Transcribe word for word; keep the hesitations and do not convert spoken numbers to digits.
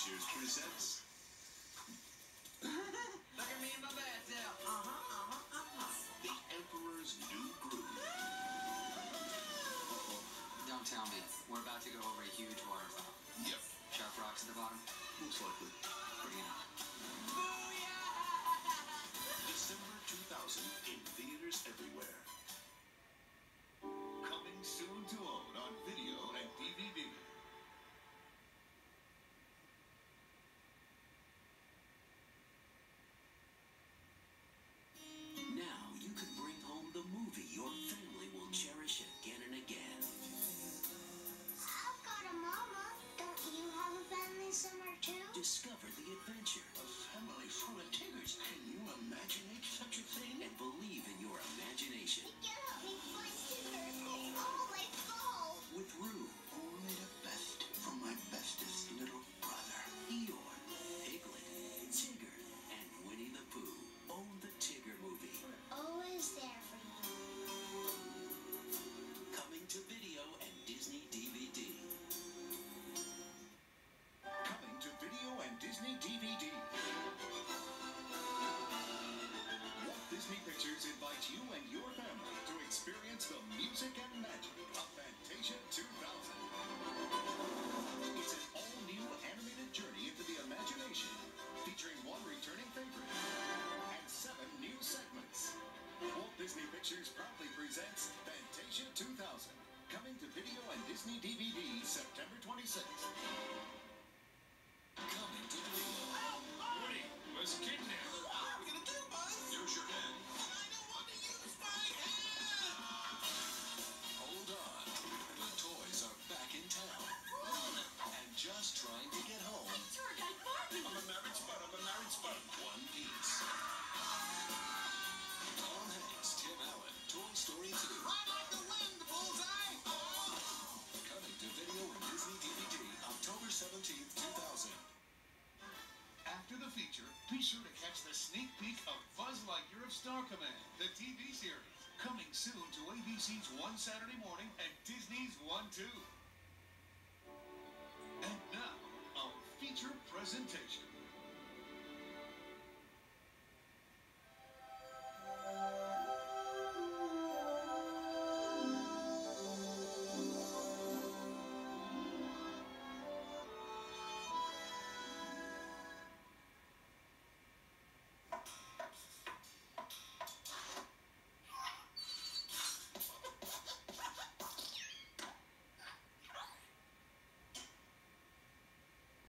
Pictures presents. Look at me in my bathtub. Uh-huh, uh-huh, uh-huh. The Emperor's New Groove. Don't tell me. We're about to go over a huge waterfall. Yep. Sharp rocks at the bottom? Most likely. Bring it on. December two thousand in theaters everywhere. Coming soon to own on video and D V D. Now you can bring home the movie your family will cherish again and again. I've got a mama. Don't you have a family somewhere too? Discover the adventure. A family full of tigers. Can you imagine such a thing? And believe in your imagination. You can help me find tigers. Oh, my God. With Roo, Only the best from my bestest little brother. Eeyore, Piglet, Tigger, and Winnie the Pooh. Own the Tigger movie. Always there for you. Coming to video and Disney D V D. Coming to video and Disney D V D. Walt Disney Pictures invites you and your family to experience the music and magic of Fantasia two thousand. It's an all-new animated journey into the imagination, featuring one returning favorite and seven new segments. Walt Disney Pictures proudly presents Fantasia two thousand, coming to video and Disney D V D September twenty-sixth. Coming to video. Woody was kidnapped. What are we gonna do, Buzz? Use your head. I don't want to use my hand. Hold on. The toys are back in town. And just trying to get home. Tour guide Barbie. I'm a married spud. I'm a married spud. One piece. Tom Hanks, Tim Allen, Toy Story two. Ride like the wind, bullseye. Coming to video and Disney D V D October seventeenth, two thousand. After the feature, be sure to catch the sneak peek of Buzz Lightyear of Star Command, the T V series. Coming soon to A B C's One Saturday Morning and Disney's One two. And now, our feature presentation.